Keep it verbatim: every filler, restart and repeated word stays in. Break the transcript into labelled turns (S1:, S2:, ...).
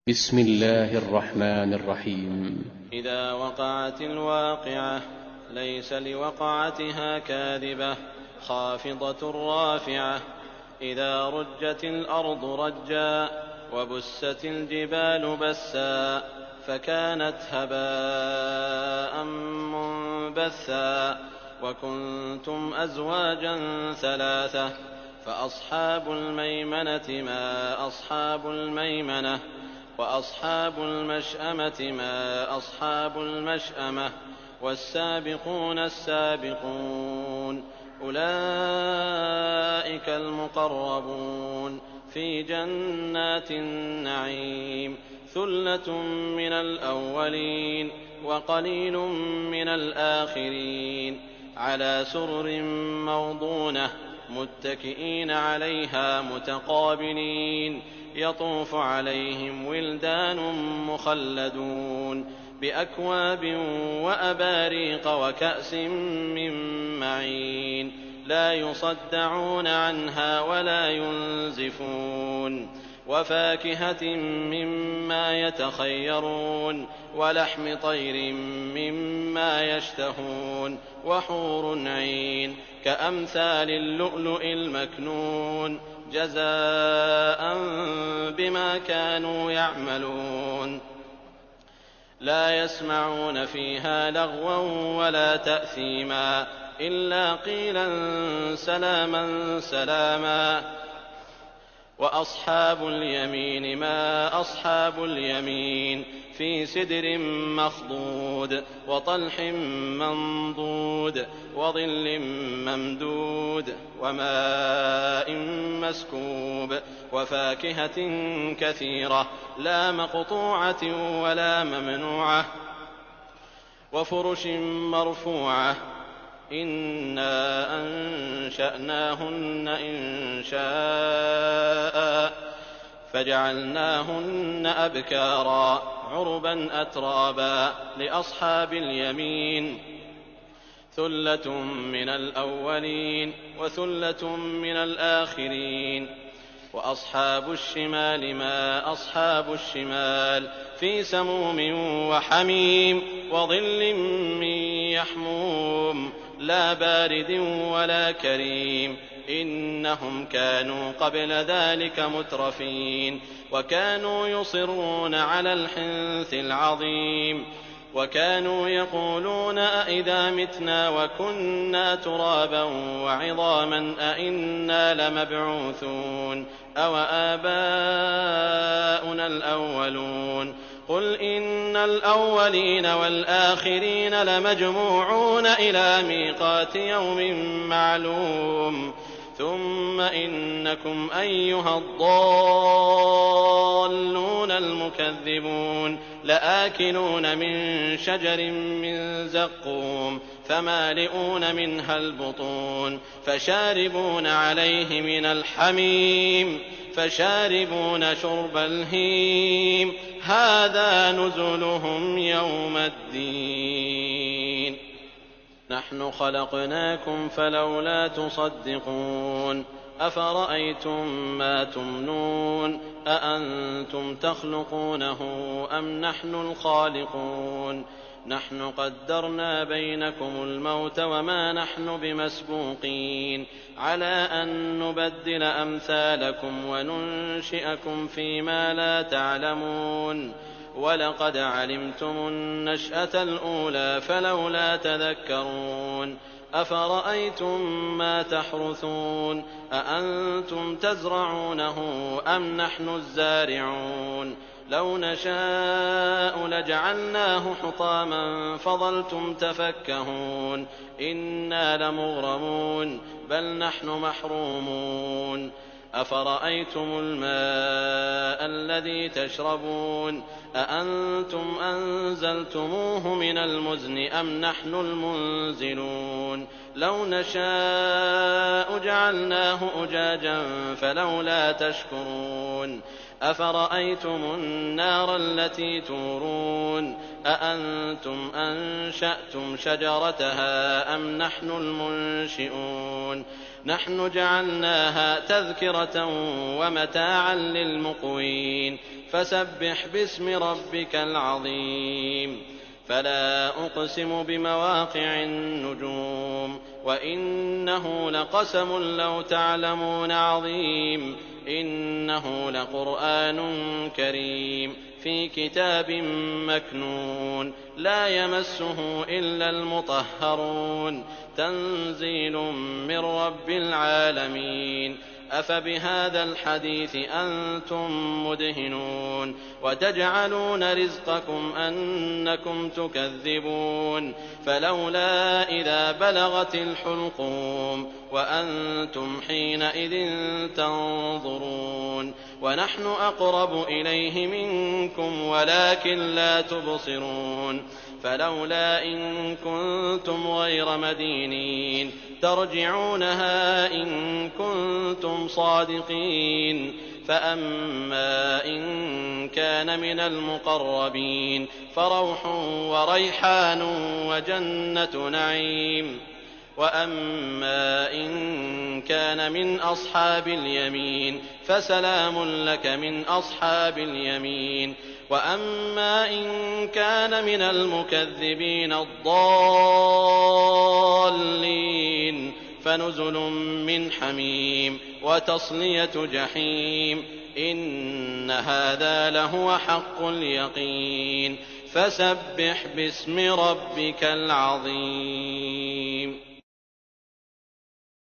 S1: بسم الله الرحمن الرحيم.
S2: إذا وقعت الواقعة ليس لوقعتها كاذبة خافضة رافعة. إذا رجت الأرض رجا وبست الجبال بسا فكانت هباء منبثا وكنتم أزواجا ثلاثة فأصحاب الميمنة ما أصحاب الميمنة وأصحاب المشأمة ما أصحاب المشأمة والسابقون السابقون أولئك المقربون في جنات النعيم ثلة من الأولين وقليل من الآخرين على سرر موضونة متكئين عليها متقابلين يطوف عليهم ولدان مخلدون بأكواب وأباريق وكأس من معين لا يصدعون عنها ولا ينزفون وفاكهة مما يتخيرون ولحم طير مما يشتهون وحور عين كأمثال اللؤلؤ المكنون جزاء بما كانوا يعملون لا يسمعون فيها لغوا ولا تأثيما إلا قيلا سلاما سلاما. وأصحاب اليمين ما أصحاب اليمين في سدر مخضود وطلح منضود وظل ممدود وماء مسكوب وفاكهة كثيرة لا مقطوعة ولا ممنوعة وفرش مرفوعة إنا أنشأناهن إنشاء فجعلناهن أبكارا عربا أترابا لأصحاب اليمين ثلة من الأولين وثلة من الآخرين. وأصحاب الشمال ما أصحاب الشمال في سموم وحميم وظل من يحموم لا بارد ولا كريم إنهم كانوا قبل ذلك مترفين وكانوا يصرون على الحنث العظيم وكانوا يقولون أئذا متنا وكنا ترابا وعظاما أئنا لمبعوثون أو آباؤنا الأولون قل إن الأولين والآخرين لمجموعون إلى ميقات يوم معلوم ثم إنكم أيها الضالون المكذبون لآكلون من شجر من زقوم فمالئون منها البطون فشاربون عليه من الحميم فشاربون شرب الهيم هذا نزلهم يوم الدين نحن خلقناكم فلولا تصدقون أفرأيتم ما تمنون أأنتم تخلقونه أم نحن الخالقون نحن قدرنا بينكم الموت وما نحن بمسبوقين على أن نبدل أمثالكم وننشئكم فيما لا تعلمون ولقد علمتم النشأة الأولى فلولا تذكرون أفرأيتم ما تحرثون أأنتم تزرعونه أم نحن الزارعون لو نشاء لجعلناه حطاما فظلتم تفكهون إنا لمغرمون بل نحن محرومون أفرأيتم الماء الذي تشربون أأنتم أنزلتموه من المزن أم نحن المنزلون لو نشاء جعلناه أجاجا فلولا تشكرون أفرأيتم النار التي تورون أأنتم أنشأتم شجرتها أم نحن المنشئون نحن جعلناها تذكرة ومتاعا للمقوين فسبح باسم ربك العظيم. فلا أقسم بمواقع النجوم وإنه لقسم لو تعلمون عظيم إنه لقرآن كريم في كتاب مكنون لا يمسه إلا المطهرون تنزيل من رب العالمين. أفبهذا الحديث أنتم مدهنون وتجعلون رزقكم أنكم تكذبون فلولا إذا بلغت الحلقوم وأنتم حينئذ تنظرون ونحن أقرب إليه منكم ولكن لا تبصرون فلولا إن كنتم غير مدينين ترجعونها إن كنتم صادقين. فأما إن كان من المقربين فروح وريحان وجنة نعيم وأما إن كان من أصحاب اليمين فسلام لك من أصحاب اليمين وأما إن كان من المكذبين الضالين فنزل من حميم وتصلية جحيم إن هذا لهو حق اليقين. فسبح باسم ربك العظيم.